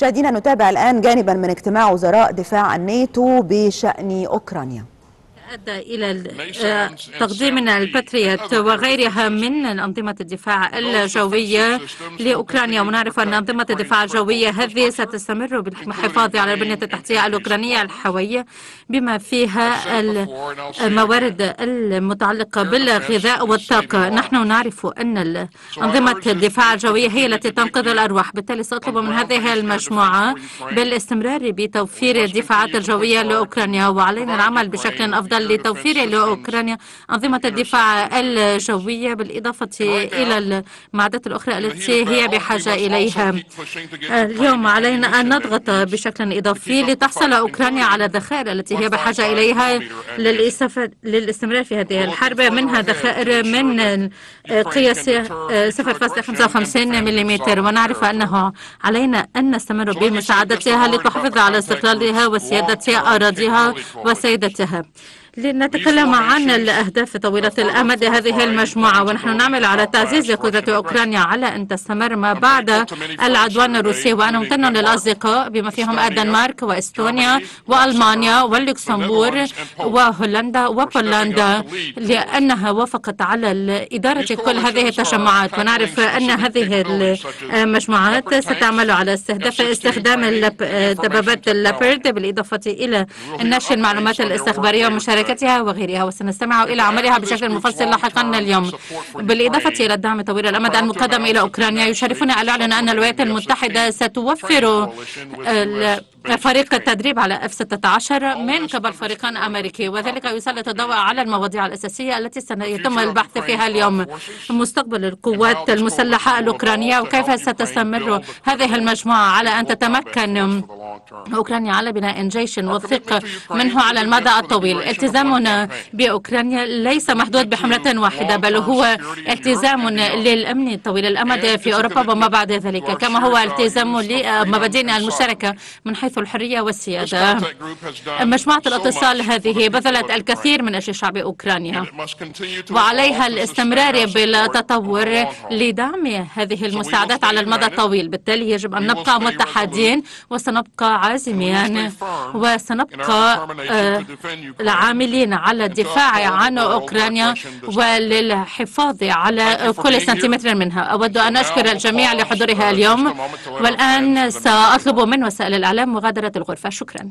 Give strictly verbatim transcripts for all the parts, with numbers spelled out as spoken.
مشاهدينا نتابع الآن جانبا من اجتماع وزراء دفاع الناتو بشأن أوكرانيا. أدى إلى تقديم الباتريوت وغيرها من أنظمة الدفاع الجوية لأوكرانيا. ونعرف أن أنظمة الدفاع الجوية هذه ستستمر بالحفاظ على البنية التحتية الأوكرانية الحيوية بما فيها الموارد المتعلقة بالغذاء والطاقة. نحن نعرف أن أنظمة الدفاع الجوية هي التي تنقذ الأرواح، بالتالي سأطلب من هذه المجموعة بالاستمرار بتوفير الدفاعات الجوية لأوكرانيا، وعلينا العمل بشكل أفضل لتوفير لأوكرانيا أنظمة الدفاع الجوية بالإضافة إلى المعدات الأخرى التي هي بحاجة إليها. اليوم علينا أن نضغط بشكل إضافي لتحصل أوكرانيا على الذخائر التي هي بحاجة إليها للاستمرار في هذه الحرب، منها ذخائر من قياس صفر فاصلة خمسة وخمسين ملم. ونعرف أنه علينا أن نستمر بمساعدتها لتحافظ على استقلالها وسيادة أراضيها وسيادتها. لنتكلم عن الأهداف طويلة الأمد لهذه المجموعة، ونحن نعمل على تعزيز قدرة أوكرانيا على أن تستمر ما بعد العدوان الروسي. وأنا ممتن للأصدقاء بما فيهم الدنمارك وإستونيا وألمانيا واللوكسمبورغ وهولندا وبولندا لأنها وافقت على إدارة كل هذه التجمعات. ونعرف أن هذه المجموعات ستعمل على استهداف استخدام دبابات الليبرد بالإضافة إلى نشر المعلومات الاستخبارية ومشاركة وغيرها، وسنستمع إلى عملها بشكل مفصل لاحقا اليوم. بالإضافة إلى الدعم طويل الأمد المقدم إلى أوكرانيا، يشرفنا أن أعلن أن الولايات المتحدة ستوفر فريق التدريب على إف ستة عشر من قبل فريقان أمريكي، وذلك يسلط الضوء على المواضيع الأساسية التي سيتم البحث فيها اليوم: مستقبل القوات المسلحة الأوكرانية، وكيف ستستمر هذه المجموعة على أن تتمكن أوكرانيا على بناء جيش وثيق منه على المدى الطويل. التزامنا بأوكرانيا ليس محدود بحملة واحدة، بل هو التزام للأمن طويل الأمد في أوروبا وما بعد ذلك، كما هو التزام لمبادئنا المشتركة من حيث الحرية والسيادة. مجموعة الاتصال هذه بذلت الكثير من أجل شعب أوكرانيا، وعليها الاستمرار بالتطور لدعم هذه المساعدات على المدى الطويل. بالتالي يجب أن نبقى متحدين وسنبقى عازمين وسنبقى العاملين على الدفاع عن أوكرانيا وللحفاظ على كل سنتيمتر منها. أود أن أشكر الجميع لحضورها اليوم، والآن سأطلب من وسائل الإعلام مغادرة الغرفة. شكرا.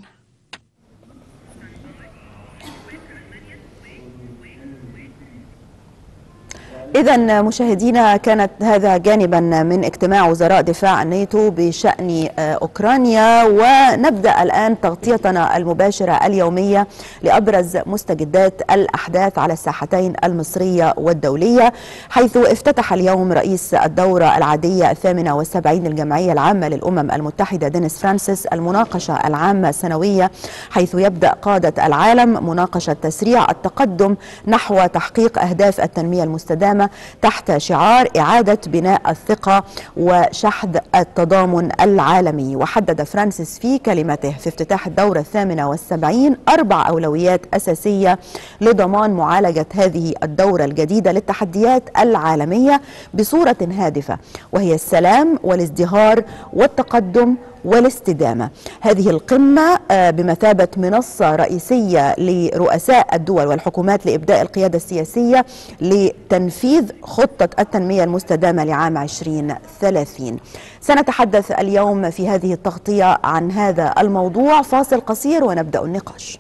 إذا مشاهدينا، كانت هذا جانبا من اجتماع وزراء دفاع الناتو بشأن أوكرانيا، ونبدأ الآن تغطيتنا المباشرة اليومية لأبرز مستجدات الأحداث على الساحتين المصرية والدولية، حيث افتتح اليوم رئيس الدورة العادية الثامنة والسبعين للجمعية العامة للأمم المتحدة دينيس فرانسيس المناقشة العامة السنوية، حيث يبدأ قادة العالم مناقشة تسريع التقدم نحو تحقيق أهداف التنمية المستدامة تحت شعار إعادة بناء الثقة وشحذ التضامن العالمي. وحدد فرانسيس في كلمته في افتتاح الدورة الثامنة والسبعين أربع أولويات أساسية لضمان معالجة هذه الدورة الجديدة للتحديات العالمية بصورة هادفة، وهي السلام والازدهار والتقدم والاستدامة. هذه القمة بمثابة منصة رئيسية لرؤساء الدول والحكومات لإبداء القيادة السياسية لتنفيذ خطة التنمية المستدامة لعام عشرين ثلاثين. سنتحدث اليوم في هذه التغطية عن هذا الموضوع. فاصل قصير ونبدأ النقاش.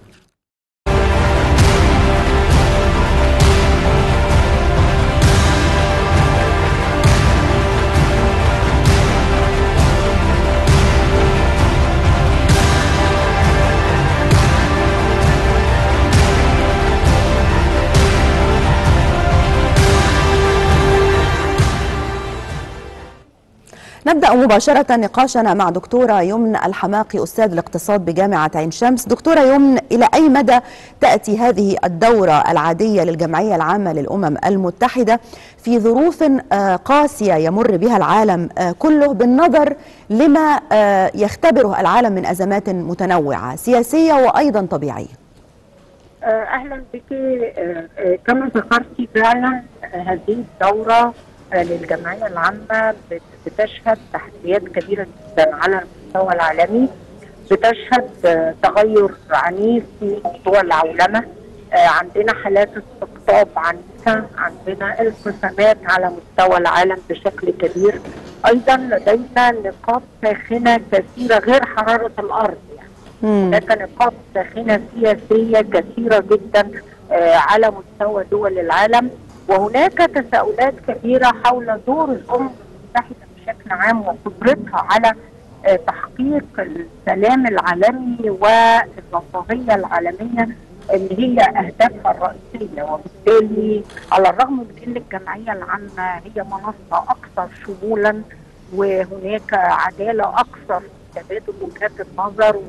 نبدأ مباشرة نقاشنا مع دكتورة يمن الحماقي، أستاذ الاقتصاد بجامعة عين شمس. دكتورة يمن، إلى أي مدى تأتي هذه الدورة العادية للجمعية العامة للأمم المتحدة في ظروف قاسية يمر بها العالم كله، بالنظر لما يختبره العالم من أزمات متنوعة سياسية وأيضا طبيعية؟ أهلا بك. كما ذكرتي فعلا هذه الدورة للجمعية العامة بتشهد تحديات كبيرة جدا على المستوى العالمي بتشهد تغير عنيف في موضوع العولمه. عندنا حالات استقطاب عنيفه، عندنا انقسامات على مستوى العالم بشكل كبير، ايضا لدينا نقاط ساخنه كثيره غير حراره الارض، يعني هناك نقاط ساخنه سياسيه كثيره جدا على مستوى دول العالم، وهناك تساؤلات كبيره حول دور الامم المتحده بشكل عام وقدرتها على تحقيق السلام العالمي والرفاهيه العالميه اللي هي اهدافها الرئيسيه. وبالتالي على الرغم من ان الجمعيه العامه هي منصه اكثر شمولا وهناك عداله اكثر في تبادل وجهات النظر،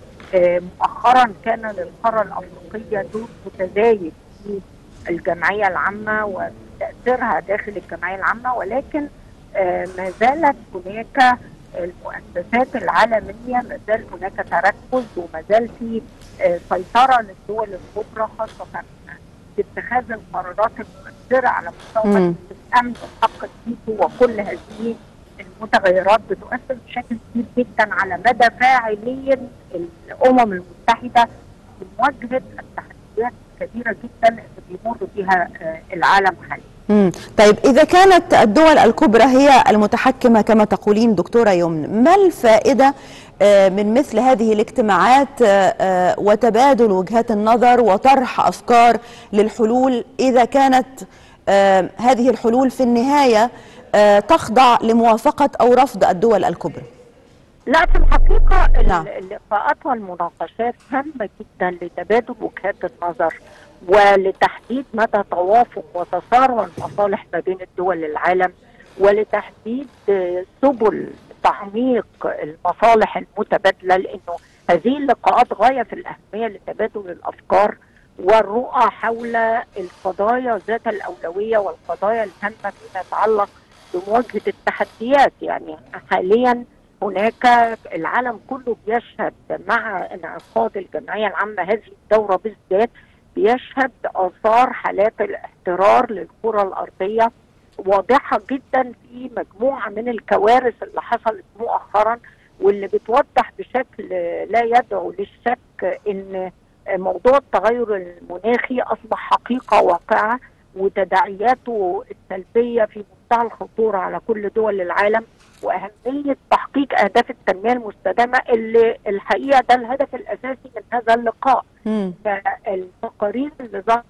ومؤخرا كان للقاره الافريقيه دور متزايد في الجمعيه العامه وتاثيرها داخل الجمعيه العامه، ولكن ما زالت هناك المؤسسات العالميه، ما زال هناك تركز وما زال في سيطره للدول الكبرى خاصه في اتخاذ القرارات المؤثره على مستوى الامن وحق الفيتو، وكل هذه المتغيرات بتؤثر بشكل كبير جدا على مدى فاعليه الامم المتحده في مواجهه التحديات الكبيره جدا اللي بيمر بها العالم حاليا. مم. طيب إذا كانت الدول الكبرى هي المتحكمة كما تقولين دكتورة يمن، ما الفائدة من مثل هذه الاجتماعات وتبادل وجهات النظر وطرح أفكار للحلول إذا كانت هذه الحلول في النهاية تخضع لموافقة أو رفض الدول الكبرى؟ لا، في الحقيقة نعم. اللقاءات والمناقشات هامة جدا لتبادل وجهات النظر ولتحديد مدى توافق وتسارع المصالح ما بين الدول العالم، ولتحديد سبل تعميق المصالح المتبادله، لانه هذه اللقاءات غايه في الاهميه لتبادل الافكار والرؤى حول القضايا ذات الاولويه والقضايا الهامه فيما يتعلق بمواجهه التحديات. يعني حاليا هناك العالم كله بيشهد مع انعقاد الجمعيه العامه هذه الدوره بالذات بيشهد آثار حالات الاحترار للكرة الأرضية واضحة جدا في مجموعة من الكوارث اللي حصلت مؤخرا، واللي بتوضح بشكل لا يدعو للشك ان موضوع التغير المناخي أصبح حقيقة واقعة، وتداعياته السلبية في منتهى الخطورة على كل دول العالم، وأهمية تحقيق أهداف التنمية المستدامة اللي الحقيقة ده الهدف الأساسي من هذا اللقاء. فالتقارير اللي ظهرت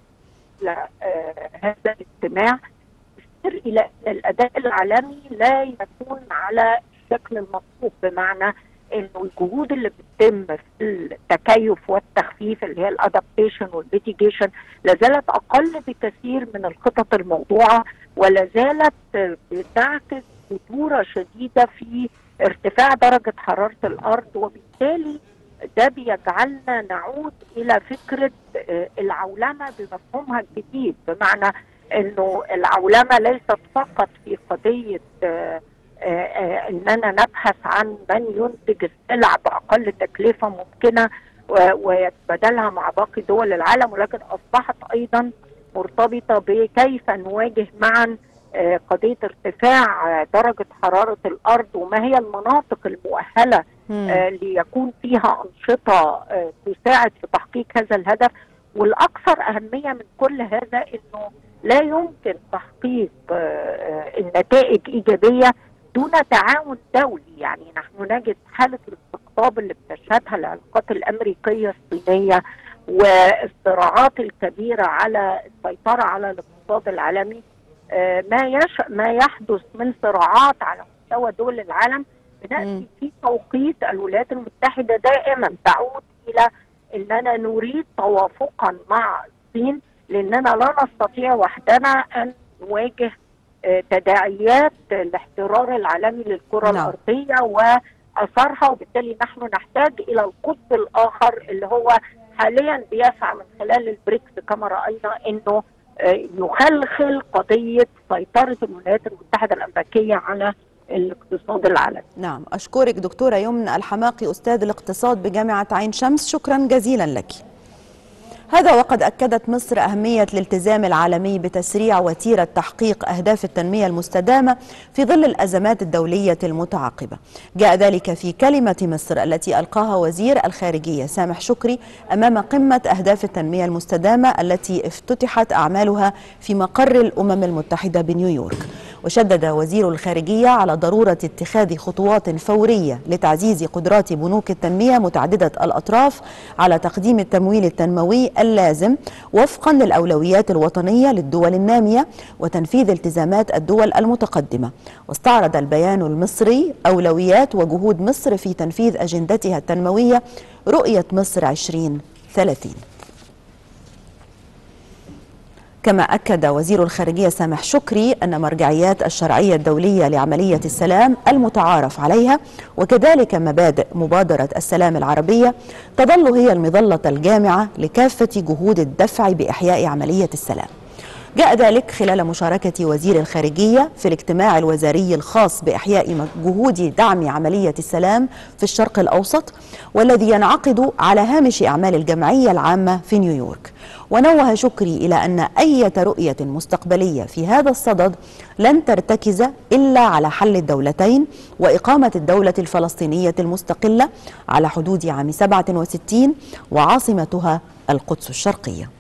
هذا الاجتماع تشير إلى أن الأداء العالمي لا يكون على الشكل المطلوب، بمعنى انه الجهود اللي بتتم في التكيف والتخفيف اللي هي الادابتيشن والميتيجيشن لا زالت اقل بكثير من الخطط الموضوعه، ولا زالت بتعكس خطوره شديده في ارتفاع درجه حراره الارض، وبالتالي ده بيجعلنا نعود الى فكره العولمه بمفهومها الجديد، بمعنى انه العولمه ليست فقط في قضيه اننا نبحث عن من ينتج السلع باقل تكلفه ممكنه ويتبادلها مع باقي دول العالم، ولكن اصبحت ايضا مرتبطه بكيف نواجه معا قضيه ارتفاع درجه حراره الارض، وما هي المناطق المؤهله ليكون فيها انشطه تساعد في تحقيق هذا الهدف. والاكثر اهميه من كل هذا انه لا يمكن تحقيق النتائج ايجابيه دون تعاون دولي. يعني نحن نجد حالة الاستقطاب اللي بتشهدها العلاقات الأمريكية الصينية والصراعات الكبيرة على السيطرة على الاقتصاد العالمي، ما يش ما يحدث من صراعات على مستوى دول العالم بنأتي في توقيت الولايات المتحدة دائما تعود إلى أننا نريد توافقا مع الصين، لأننا لا نستطيع وحدنا أن نواجه تداعيات الاحترار العالمي للكرة نعم. الأرضية وأثرها، وبالتالي نحن نحتاج إلى القطب الآخر اللي هو حاليا بيسعى من خلال البريكس كما رأينا أنه يخلخل قضية سيطرة الولايات المتحدة الأمريكية على الاقتصاد العالمي. نعم، أشكرك دكتورة يمن الحماقي أستاذ الاقتصاد بجامعة عين شمس، شكرا جزيلا لك. هذا وقد أكدت مصر أهمية الالتزام العالمي بتسريع وتيرة تحقيق أهداف التنمية المستدامة في ظل الأزمات الدولية المتعاقبة. جاء ذلك في كلمة مصر التي ألقاها وزير الخارجية سامح شكري أمام قمة أهداف التنمية المستدامة التي افتتحت أعمالها في مقر الأمم المتحدة بنيويورك. وشدد وزير الخارجية على ضرورة اتخاذ خطوات فورية لتعزيز قدرات بنوك التنمية متعددة الأطراف على تقديم التمويل التنموي اللازم وفقا للأولويات الوطنية للدول النامية وتنفيذ التزامات الدول المتقدمة. واستعرض البيان المصري أولويات وجهود مصر في تنفيذ أجندتها التنموية رؤية مصر عشرين ثلاثين. كما أكد وزير الخارجية سامح شكري أن مرجعيات الشرعية الدولية لعملية السلام المتعارف عليها وكذلك مبادئ مبادرة السلام العربية تظل هي المظلة الجامعة لكافة جهود الدفع بإحياء عملية السلام. جاء ذلك خلال مشاركة وزير الخارجية في الاجتماع الوزاري الخاص بإحياء جهود دعم عملية السلام في الشرق الأوسط والذي ينعقد على هامش أعمال الجمعية العامة في نيويورك. ونوه شكري إلى أن أي رؤية مستقبلية في هذا الصدد لن ترتكز إلا على حل الدولتين وإقامة الدولة الفلسطينية المستقلة على حدود عام سبعة وستين وعاصمتها القدس الشرقية.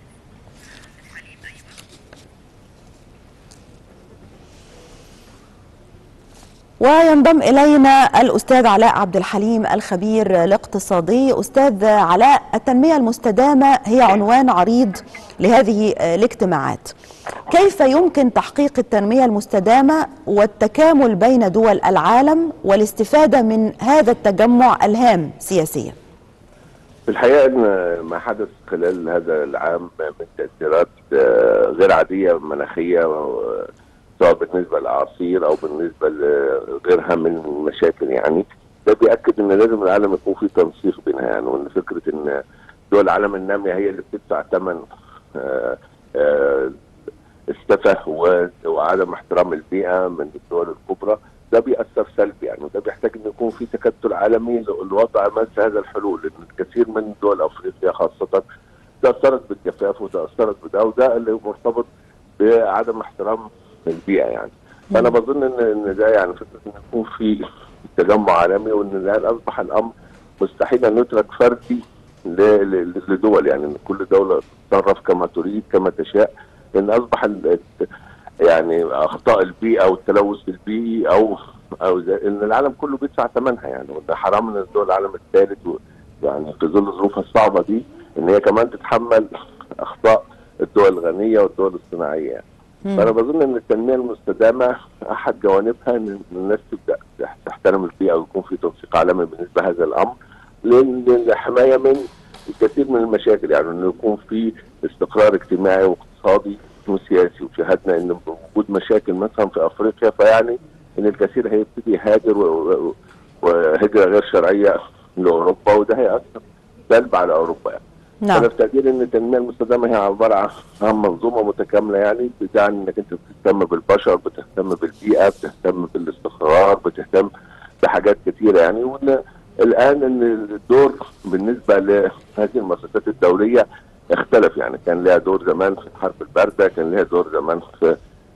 وينضم إلينا الأستاذ علاء عبد الحليم الخبير الاقتصادي. أستاذ علاء، التنمية المستدامة هي عنوان عريض لهذه الاجتماعات. كيف يمكن تحقيق التنمية المستدامة والتكامل بين دول العالم والاستفادة من هذا التجمع الهام سياسيا؟ في الحقيقة أن ما حدث خلال هذا العام من تأثيرات غير عادية مناخية سواء بالنسبه للاعاصير او بالنسبه لغيرها من المشاكل، يعني ده بيأكد ان لازم العالم يكون في تنسيق بينها، يعني وان فكره ان دول العالم الناميه هي اللي بتدفع ثمن السفه وعدم احترام البيئه من الدول الكبرى، ده بيأثر سلبي يعني، وده بيحتاج ان يكون في تكتل عالمي لوضع مثل هذا الحلول، لان الكثير من دول افريقيا خاصه تأثرت بالجفاف وتأثرت بده، وده اللي مرتبط بعدم احترام البيئه يعني. فانا بظن ان ان ده يعني فكره ان يكون في تجمع عالمي، وان الان اصبح الامر مستحيل ان يترك فردي لدول، يعني ان كل دوله تتصرف كما تريد كما تشاء، لان اصبح يعني اخطاء البيئه والتلوث البيئي او او ان العالم كله بيدفع ثمنها يعني، وده حرام ان الدول العالم الثالث يعني في ظل ظروفها الصعبه دي ان هي كمان تتحمل اخطاء الدول الغنيه والدول الصناعيه يعني. فأنا بظن إن التنمية المستدامة أحد جوانبها إن الناس تبدأ تحترم البيئة ويكون في تنسيق عالمي بالنسبة لهذا الأمر للحماية من الكثير من المشاكل، يعني إنه يكون في استقرار اجتماعي واقتصادي وسياسي. وشاهدنا إن وجود مشاكل مثلا في أفريقيا فيعني إن الكثير هيبتدي يهاجر وهجرة غير شرعية لأوروبا، وده هيأثر سلب على أوروبا يعني. نعم. أنا في تقديري إن التنمية المستدامة هي عبارة عن منظومة متكاملة، يعني بتعني إنك أنت بتهتم بالبشر، بتهتم بالبيئة، بتهتم بالاستقرار، بتهتم بحاجات كثيرة يعني. وإن الآن إن الدور بالنسبة لهذه المؤسسات الدولية اختلف، يعني كان لها دور زمان في حرب الباردة، كان لها دور زمان في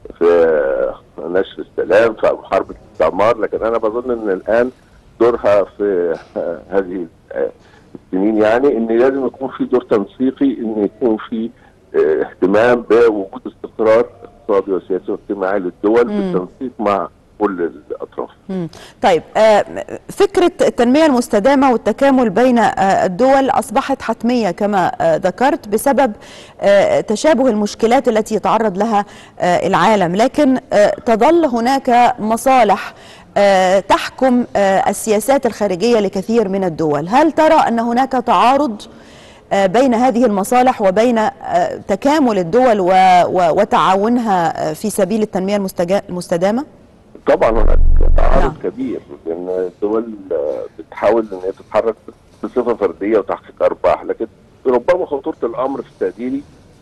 في نشر السلام، في حرب الاستعمار، لكن أنا بظن إن الآن دورها في هذه السنين يعني ان لازم يكون في دور تنسيقي، ان يكون في اه اهتمام بوجود استقرار اقتصادي وسياسي واجتماعي للدول بالتنسيق مع كل الاطراف. مم. طيب آه فكره التنميه المستدامه والتكامل بين آه الدول اصبحت حتميه كما آه ذكرت بسبب آه تشابه المشكلات التي يتعرض لها آه العالم، لكن آه تظل هناك مصالح أه تحكم أه السياسات الخارجية لكثير من الدول. هل ترى أن هناك تعارض أه بين هذه المصالح وبين أه تكامل الدول و و وتعاونها في سبيل التنمية المستدامة؟ طبعا هناك تعارض نعم. كبير، لأن الدول بتحاول أن هي تتحرك بصفة فردية وتحقيق أرباح، لكن ربما خطورة الأمر في تقديري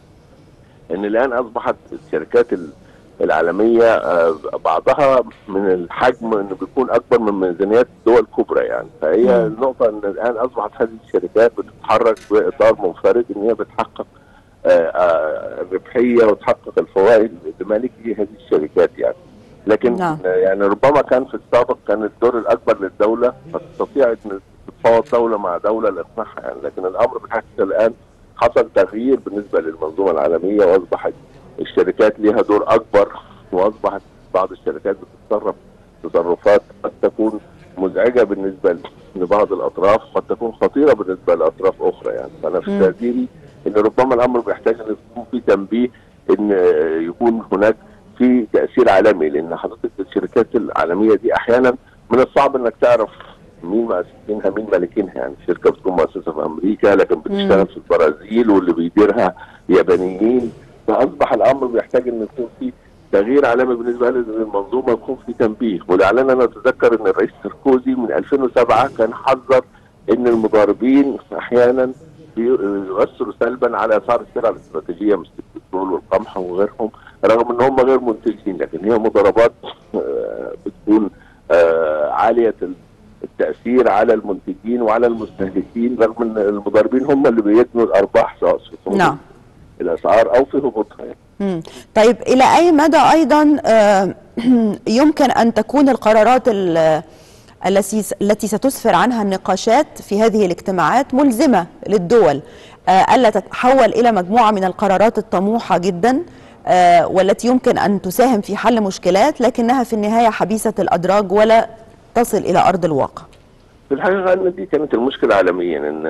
أن الآن أصبحت الشركات العالمية بعضها من الحجم انه بيكون اكبر من ميزانيات دول كبرى يعني، فهي النقطة ان الان اصبحت هذه الشركات بتتحرك باطار منفرد ان هي بتحقق الربحيه وتحقق الفوائد لمالكي هذه الشركات يعني. لكن نعم. يعني ربما كان في السابق كان الدور الاكبر للدوله، فتستطيع ان تتفاوض دوله مع دوله لاقناعها يعني. لكن الامر بالحقيقه الان حصل تغيير بالنسبه للمنظومه العالميه، واصبحت الشركات لها دور اكبر، واصبحت بعض الشركات بتتصرف تصرفات قد تكون مزعجه بالنسبه لبعض الاطراف، قد تكون خطيره بالنسبه لاطراف اخرى يعني. فانا في تقديري ان ربما الامر بيحتاج ان يكون في تنبيه، ان يكون هناك في تاثير عالمي، لان حضرتك الشركات العالميه دي احيانا من الصعب انك تعرف مين مؤسسينها مين مالكينها يعني. الشركه بتكون مؤسسه في امريكا لكن بتشتغل مم. في البرازيل واللي بيديرها يابانيين، فاصبح الامر بيحتاج ان يكون في تغيير عالمي بالنسبه للمنظومه، يكون في تنبيه. ولعلنا انا اتذكر ان الرئيس ساركوزي من ألفين وسبعة كان حذر ان المضاربين احيانا يؤثروا سلبا على اسعار السلع الاستراتيجيه مثل البترول والقمح وغيرهم، رغم ان هم غير منتجين، لكن هي مضاربات بتكون عاليه التاثير على المنتجين وعلى المستهلكين، رغم ان المضاربين هم اللي بيجنوا الارباح سواء في صعود نعم. الاسعار او في هبوطها يعني. مم. طيب الى اي مدى ايضا يمكن ان تكون القرارات التي التي ستسفر عنها النقاشات في هذه الاجتماعات ملزمه للدول الا تتحول الى مجموعه من القرارات الطموحه جدا والتي يمكن ان تساهم في حل مشكلات لكنها في النهايه حبيسه الادراج ولا تصل الى ارض الواقع؟ في الحقيقه ان دي كانت المشكله عالميا، ان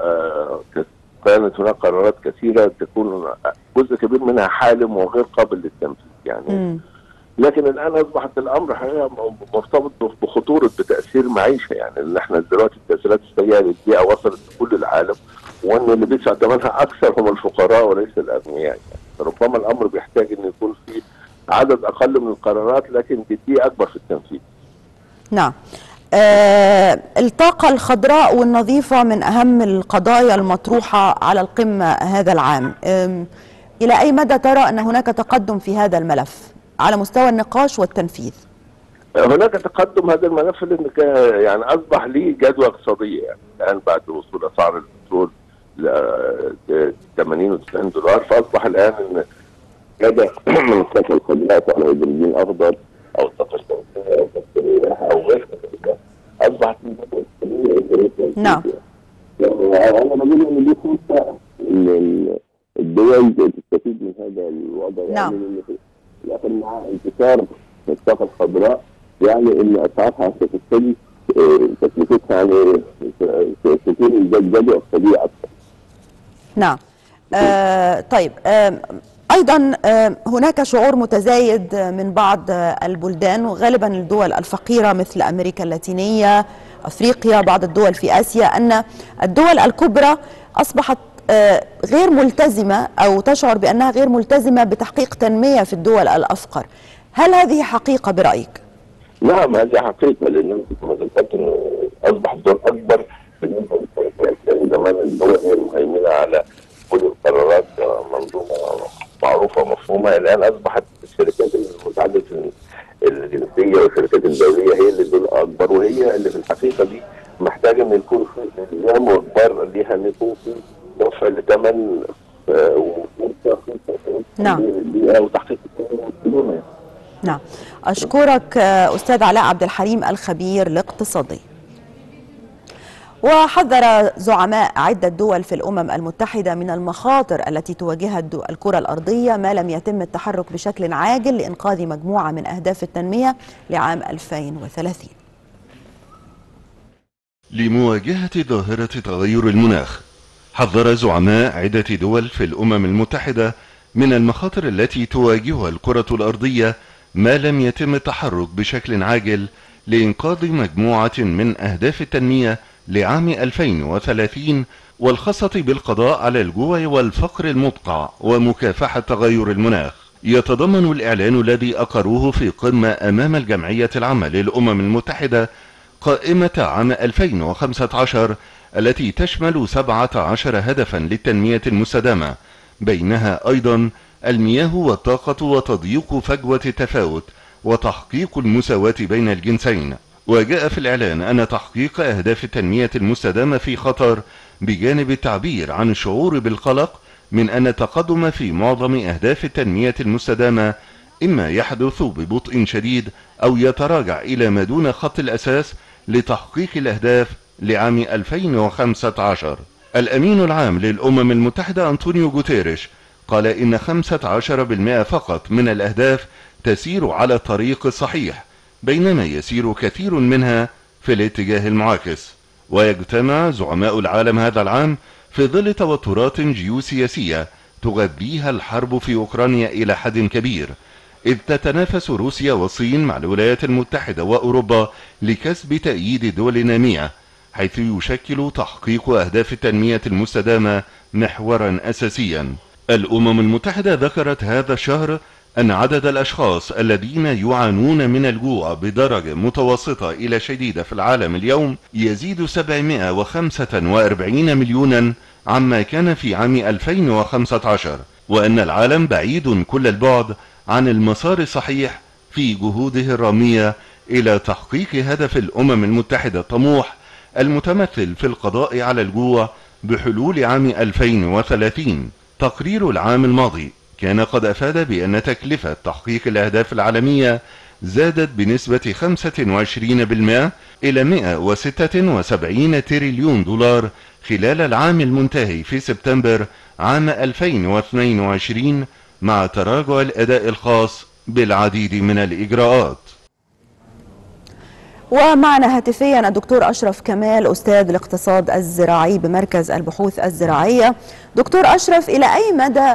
كانت هناك قرارات كثيره تكون جزء كبير منها حالم وغير قابل للتنفيذ يعني. م. لكن الان اصبحت الامر حقيقه مرتبط بخطوره بتاثير معيشه يعني، ان احنا دلوقتي التاثيرات السيئه للبيئه وصلت لكل العالم، وان اللي بيدفع ثمنها اكثر هم الفقراء وليس الاغنياء يعني. ربما الامر بيحتاج ان يكون في عدد اقل من القرارات لكن جديه اكبر في التنفيذ. نعم. آه الطاقة الخضراء والنظيفة من أهم القضايا المطروحة على القمة هذا العام. آه إلى أي مدى ترى أن هناك تقدم في هذا الملف على مستوى النقاش والتنفيذ؟ هناك تقدم هذا الملف لأن يعني أصبح ليه جدوى اقتصادية يعني. الآن بعد وصول أسعار البترول ل ثمانين وتسعين دولار، فأصبح الآن أن جدوى من الطاقة الخضراء على هيدروجين أخضر أو الطاقة الشمسية أو البطارية أو غيرها أصبحت من جدوى. نعم. أنا بقول إن دي فرصة الدول تستفيد من هذا الوضع. نعم. يعني لكن مع انتشار الطاقة الخضراء يعني إن أسعارها ستبتدي تكلفتها يعني تكون جدوى اقتصادية أكثر. نعم. آه طيب آه أيضا هناك شعور متزايد من بعض البلدان وغالبا الدول الفقيرة مثل أمريكا اللاتينية، أفريقيا، بعض الدول في آسيا، أن الدول الكبرى أصبحت غير ملتزمة أو تشعر بأنها غير ملتزمة بتحقيق تنمية في الدول الأفقر. هل هذه حقيقة برأيك؟ نعم هذه حقيقة، لأن كما ذكرت أنه أصبح الدور أكبر بالنسبة للشركات. يعني زمان الدول هي المهيمنة على كل القرارات، منظومة معروفة ومفهومة. الآن أصبحت الشركات المتعددة الجنسية والشركات الدولية هي اللي دول أكبر، وهي اللي في الحقيقة دي محتاجة أن يكون في التزام وإجبار ليها أن يكون في دفع لثمن نعم وتحقيق التنمية. نعم. أشكرك أستاذ علاء عبد الحليم الخبير الاقتصادي. وحذر زعماء عدة دول في الأمم المتحدة من المخاطر التي تواجهها الكرة الأرضية ما لم يتم التحرك بشكل عاجل لإنقاذ مجموعة من أهداف التنمية لعام ألفين وثلاثين. لمواجهة ظاهرة تغير المناخ، حذر زعماء عدة دول في الأمم المتحدة من المخاطر التي تواجهها الكرة الأرضية ما لم يتم التحرك بشكل عاجل لإنقاذ مجموعة من أهداف التنمية لعام ألفين وثلاثين، والخاصة بالقضاء على الجوع والفقر المدقع ومكافحة تغير المناخ. يتضمن الإعلان الذي أقروه في قمة أمام الجمعية العامة للأمم المتحدة قائمة عام ألفين وخمسة عشر التي تشمل سبعة عشر هدفا للتنمية المستدامة، بينها أيضا المياه والطاقة وتضييق فجوة التفاوت وتحقيق المساواة بين الجنسين. وجاء في الإعلان أن تحقيق أهداف التنمية المستدامة في خطر، بجانب التعبير عن الشعور بالقلق من أن التقدم في معظم أهداف التنمية المستدامة إما يحدث ببطء شديد أو يتراجع إلى ما دون خط الأساس لتحقيق الأهداف لعام ألفين وخمسة عشر. الأمين العام للأمم المتحدة أنطونيو غوتيريش قال إن خمسة عشر بالمئة فقط من الأهداف تسير على الطريق الصحيح، بينما يسير كثير منها في الاتجاه المعاكس. ويجتمع زعماء العالم هذا العام في ظل توترات جيوسياسية تغذيها الحرب في أوكرانيا إلى حد كبير، إذ تتنافس روسيا والصين مع الولايات المتحدة وأوروبا لكسب تأييد دول نامية، حيث يشكل تحقيق أهداف التنمية المستدامة محورا أساسيا. الأمم المتحدة ذكرت هذا الشهر أن عدد الأشخاص الذين يعانون من الجوع بدرجة متوسطة إلى شديدة في العالم اليوم يزيد سبعمائة وخمسة وأربعين مليونا عما كان في عام ألفين وخمسة عشر، وأن العالم بعيد كل البعد عن المسار الصحيح في جهوده الرامية إلى تحقيق هدف الأمم المتحدة الطموح المتمثل في القضاء على الجوع بحلول عام ألفين وثلاثين. تقرير العام الماضي كان قد أفاد بأن تكلفة تحقيق الأهداف العالمية زادت بنسبة خمسة وعشرين بالمئة إلى مئة وستة وسبعين تريليون دولار خلال العام المنتهي في سبتمبر عام ألفين واثنين وعشرين، مع تراجع الأداء الخاص بالعديد من الإجراءات. ومعنا هاتفيا الدكتور أشرف كمال، أستاذ الاقتصاد الزراعي بمركز البحوث الزراعية. دكتور أشرف، إلى أي مدى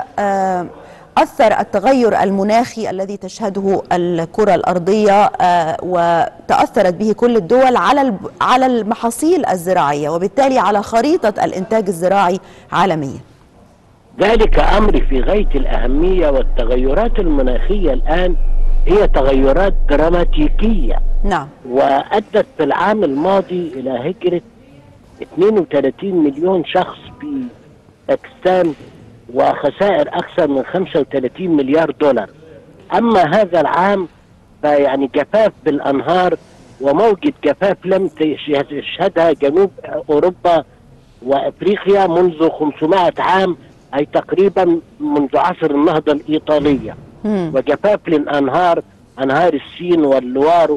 أثر التغير المناخي الذي تشهده الكرة الأرضية وتأثرت به كل الدول على على المحاصيل الزراعية وبالتالي على خريطة الإنتاج الزراعي عالميا؟ ذلك أمر في غاية الأهمية، والتغيرات المناخية الآن هي تغيرات دراماتيكية. نعم. وأدت في العام الماضي إلى هجرة اثنين وثلاثين مليون شخص في باكستان وخسائر أكثر من خمسة وثلاثين مليار دولار. أما هذا العام فيعني جفاف بالأنهار وموجة جفاف لم تشهدها جنوب أوروبا وأفريقيا منذ خمسمائة عام، أي تقريبا منذ عصر النهضة الإيطالية. مم. وجفاف للأنهار، أنهار السين واللوار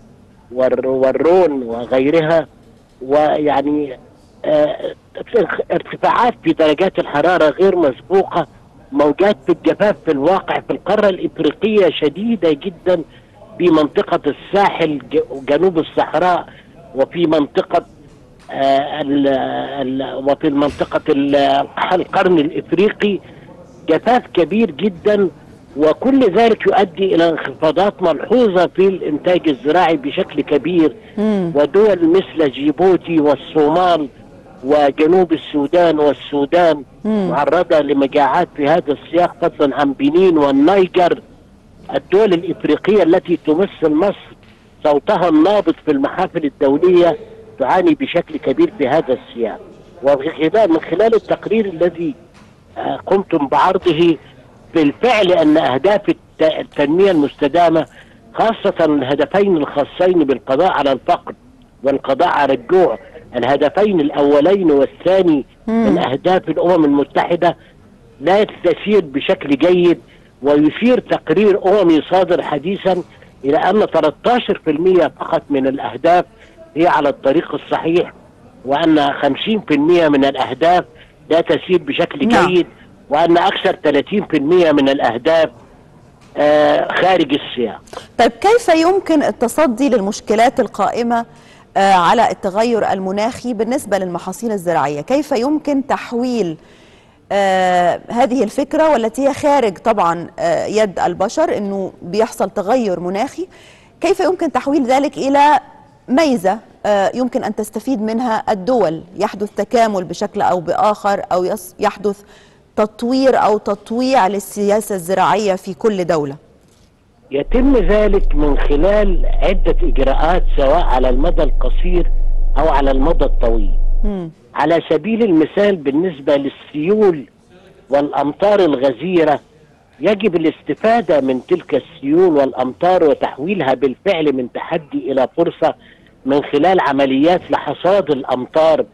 والرون وغيرها، ويعني اه ارتفاعات في درجات الحرارة غير مسبوقة، موجات في الجفاف في الواقع في القارة الإفريقية شديدة جدا في منطقة الساحل جنوب الصحراء، وفي منطقة آه ال ال وفي منطقة القرن الإفريقي جفاف كبير جدا، وكل ذلك يؤدي إلى انخفاضات ملحوظة في الإنتاج الزراعي بشكل كبير. مم. ودول مثل جيبوتي والصومال وجنوب السودان والسودان مم. معرضة لمجاعات في هذا السياق، فضلا عن بنين والنيجر. الدول الإفريقية التي تمثل مصر صوتها النابض في المحافل الدولية تعاني بشكل كبير في هذا السياق. ومن خلال التقرير الذي قمتم بعرضه بالفعل أن أهداف التنمية المستدامة، خاصة الهدفين الخاصين بالقضاء على الفقر والقضاء على الجوع، الهدفين الأولين والثاني من أهداف الأمم المتحدة، لا تسير بشكل جيد. ويشير تقرير أممي صادر حديثا إلى أن ثلاثة عشر بالمئة فقط من الأهداف هي على الطريق الصحيح، وأن خمسين بالمئة من الأهداف لا تسير بشكل نعم. جيد، وأن أكثر ثلاثين بالمئة من الأهداف آه خارج السياق. طيب، كيف يمكن التصدي للمشكلات القائمة آه على التغير المناخي بالنسبة للمحاصيل الزراعية؟ كيف يمكن تحويل آه هذه الفكرة والتي هي خارج طبعا آه يد البشر، أنه بيحصل تغير مناخي، كيف يمكن تحويل ذلك إلى ميزة آه يمكن أن تستفيد منها الدول، يحدث تكامل بشكل أو بآخر، أو يحدث تطوير أو تطويع للسياسة الزراعية في كل دولة؟ يتم ذلك من خلال عدة إجراءات، سواء على المدى القصير أو على المدى الطويل. م. على سبيل المثال بالنسبة للسيول والأمطار الغزيرة، يجب الاستفادة من تلك السيول والأمطار وتحويلها بالفعل من تحدي إلى فرصة من خلال عمليات لحصاد الأمطار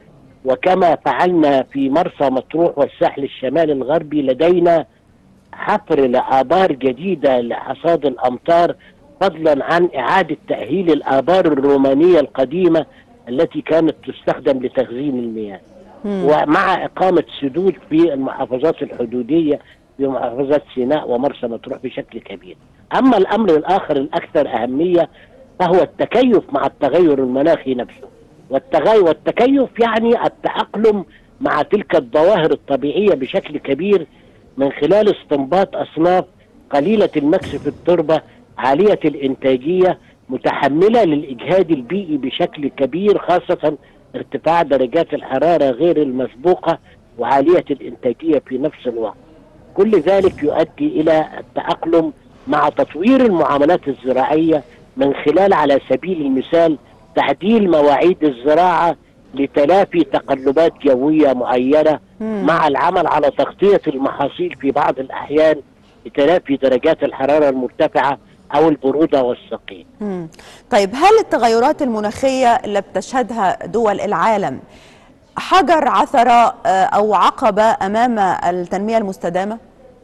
وكما فعلنا في مرسى مطروح والساحل الشمالي الغربي لدينا حفر لآبار جديدة لحصاد الأمطار، فضلا عن إعادة تأهيل الآبار الرومانية القديمة التي كانت تستخدم لتخزين المياه، ومع إقامة سدود في المحافظات الحدودية في محافظات سيناء ومرسى مطروح بشكل كبير. أما الأمر الآخر الأكثر أهمية فهو التكيف مع التغير المناخي نفسه، والتغير والتكيف يعني التأقلم مع تلك الظواهر الطبيعية بشكل كبير من خلال استنباط أصناف قليلة المكس في التربة عالية الإنتاجية متحملة للإجهاد البيئي بشكل كبير، خاصة ارتفاع درجات الحرارة غير المسبوقة وعالية الإنتاجية في نفس الوقت. كل ذلك يؤدي إلى التأقلم مع تطوير المعاملات الزراعية من خلال على سبيل المثال تعديل مواعيد الزراعة لتلافي تقلبات جوية معينة، مع العمل على تغطية المحاصيل في بعض الأحيان لتلافي درجات الحرارة المرتفعة أو البرودة والسقيم. طيب، هل التغيرات المناخية اللي بتشهدها دول العالم حجر عثرة أو عقبة أمام التنمية المستدامة؟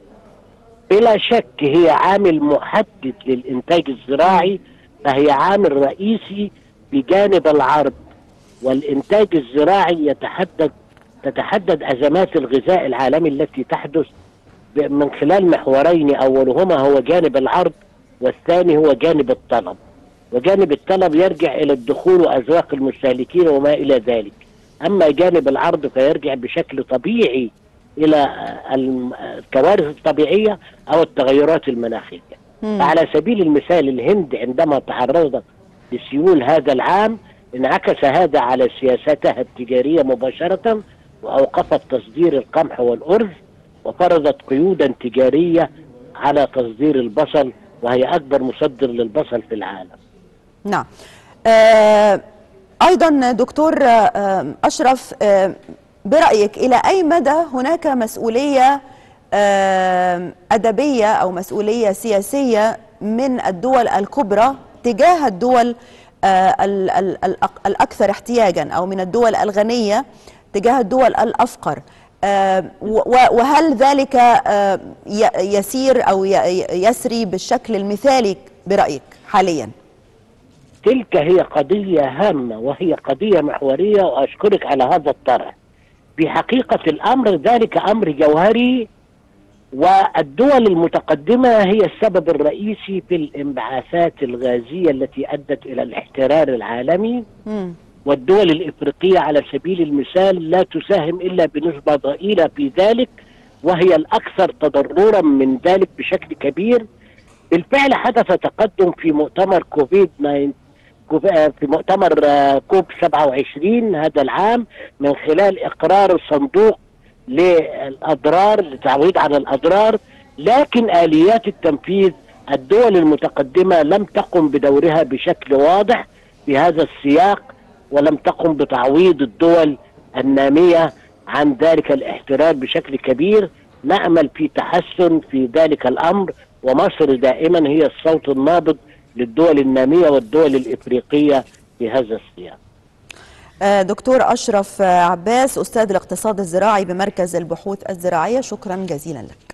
بلا شك هي عامل محدد للإنتاج الزراعي، فهي عامل رئيسي بجانب العرض، والإنتاج الزراعي يتحدد تتحدد أزمات الغذاء العالمي التي تحدث من خلال محورين، أولهما هو جانب العرض والثاني هو جانب الطلب. وجانب الطلب يرجع إلى الدخول وأذواق المستهلكين وما إلى ذلك، أما جانب العرض فيرجع بشكل طبيعي إلى الكوارث الطبيعية أو التغيرات المناخية. فعلى سبيل المثال الهند عندما تعرضت لسيول هذا العام انعكس هذا على سياستها التجارية مباشرة، وأوقفت تصدير القمح والأرز وفرضت قيودا تجارية على تصدير البصل، وهي أكبر مصدر للبصل في العالم. نعم. آه أيضا دكتور آه أشرف، آه برأيك إلى أي مدى هناك مسؤولية آه أدبية أو مسؤولية سياسية من الدول الكبرى تجاه الدول آه الأكثر احتياجا، أو من الدول الغنية تجاه الدول الأفقر؟ آه وهل ذلك آه يسير أو يسري بالشكل المثالي برأيك حاليا؟ تلك هي قضية هامة وهي قضية محورية، وأشكرك على هذا الطرح. في حقيقة الأمر ذلك أمر جوهري، والدول المتقدمة هي السبب الرئيسي في الانبعاثات الغازية التي أدت إلى الاحترار العالمي. م. والدول الإفريقية على سبيل المثال لا تساهم إلا بنسبة ضئيلة في ذلك، وهي الأكثر تضررا من ذلك بشكل كبير. بالفعل حدث تقدم في مؤتمر كوفيد في مؤتمر كوب سبعة وعشرين هذا العام من خلال إقرار صندوق للأضرار للتعويض عن الأضرار، لكن آليات التنفيذ الدول المتقدمة لم تقم بدورها بشكل واضح في هذا السياق، ولم تقم بتعويض الدول النامية عن ذلك الاحترار بشكل كبير. نأمل في تحسن في ذلك الأمر، ومصر دائما هي الصوت النابض للدول النامية والدول الإفريقية في هذا السياق. دكتور أشرف عباس، أستاذ الاقتصاد الزراعي بمركز البحوث الزراعية، شكرا جزيلا لك.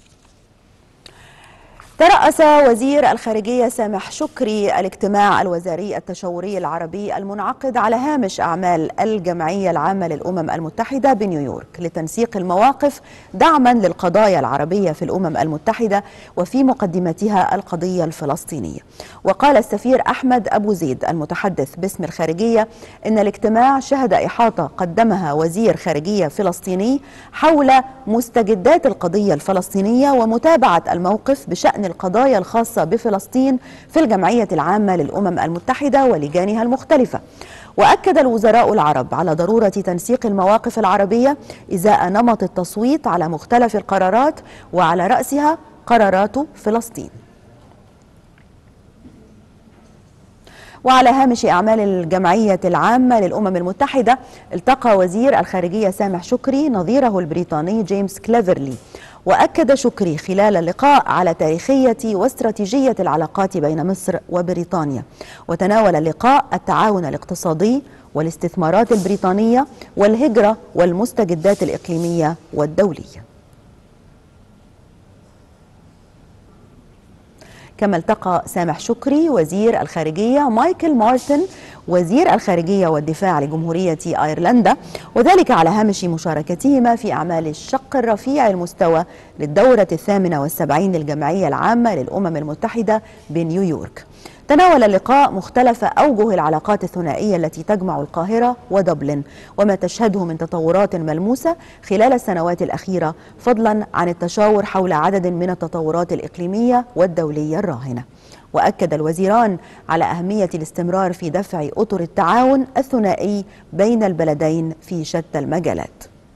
ترأس وزير الخارجية سامح شكري الاجتماع الوزاري التشاوري العربي المنعقد على هامش أعمال الجمعية العامة للأمم المتحدة بنيويورك لتنسيق المواقف دعما للقضايا العربية في الأمم المتحدة، وفي مقدمتها القضية الفلسطينية. وقال السفير أحمد أبو زيد المتحدث باسم الخارجية إن الاجتماع شهد إحاطة قدمها وزير خارجية فلسطيني حول مستجدات القضية الفلسطينية ومتابعة الموقف بشأن القضايا الخاصة بفلسطين في الجمعية العامة للأمم المتحدة ولجانها المختلفة. وأكد الوزراء العرب على ضرورة تنسيق المواقف العربية إزاء نمط التصويت على مختلف القرارات، وعلى رأسها قرارات فلسطين. وعلى هامش أعمال الجمعية العامة للأمم المتحدة، التقى وزير الخارجية سامح شكري نظيره البريطاني جيمس كليفرلي. وأكد شكري خلال اللقاء على تاريخية واستراتيجية العلاقات بين مصر وبريطانيا. وتناول اللقاء التعاون الاقتصادي والاستثمارات البريطانية والهجرة والمستجدات الإقليمية والدولية. كما التقى سامح شكري وزير الخارجية مايكل مارتن وزير الخارجية والدفاع لجمهورية أيرلندا، وذلك على هامش مشاركتهما في أعمال الشق الرفيع المستوى للدورة الثامنة والسبعين للجمعية العامة للأمم المتحدة بنيويورك. تناول اللقاء مختلف أوجه العلاقات الثنائية التي تجمع القاهرة ودبلن وما تشهده من تطورات ملموسة خلال السنوات الأخيرة، فضلا عن التشاور حول عدد من التطورات الإقليمية والدولية الراهنة. وأكد الوزيران على أهمية الاستمرار في دفع أطر التعاون الثنائي بين البلدين في شتى المجالات.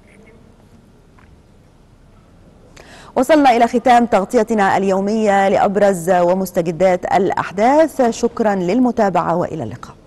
وصلنا إلى ختام تغطيتنا اليومية لأبرز ومستجدات الأحداث. شكرا للمتابعة وإلى اللقاء.